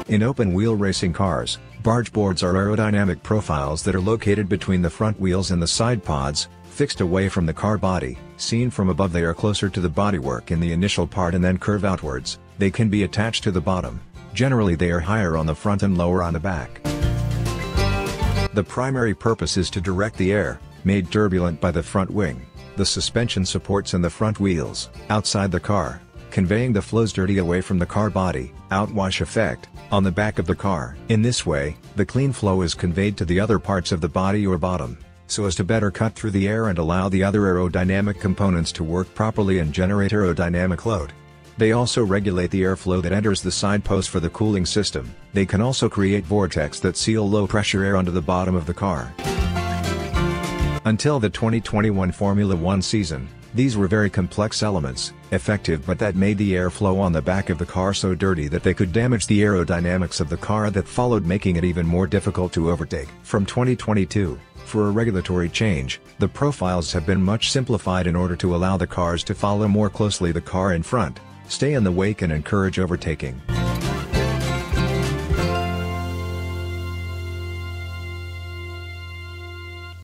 In open-wheel racing cars, bargeboards are aerodynamic profiles that are located between the front wheels and the side pods, fixed away from the car body. Seen from above, they are closer to the bodywork in the initial part and then curve outwards. They can be attached to the bottom. Generally they are higher on the front and lower on the back. The primary purpose is to direct the air, made turbulent by the front wing, the suspension supports and the front wheels, outside the car, conveying the flows dirty away from the car body, outwash effect, on the back of the car. In this way, the clean flow is conveyed to the other parts of the body or bottom, so as to better cut through the air and allow the other aerodynamic components to work properly and generate aerodynamic load. They also regulate the airflow that enters the sidepos for the cooling system. They can also create vortex that seal low-pressure air onto the bottom of the car. Until the 2021 Formula 1 season, these were very complex elements, effective, but that made the airflow on the back of the car so dirty that they could damage the aerodynamics of the car that followed, making it even more difficult to overtake. From 2022, for a regulatory change, the profiles have been much simplified in order to allow the cars to follow more closely the car in front, stay in the wake and encourage overtaking.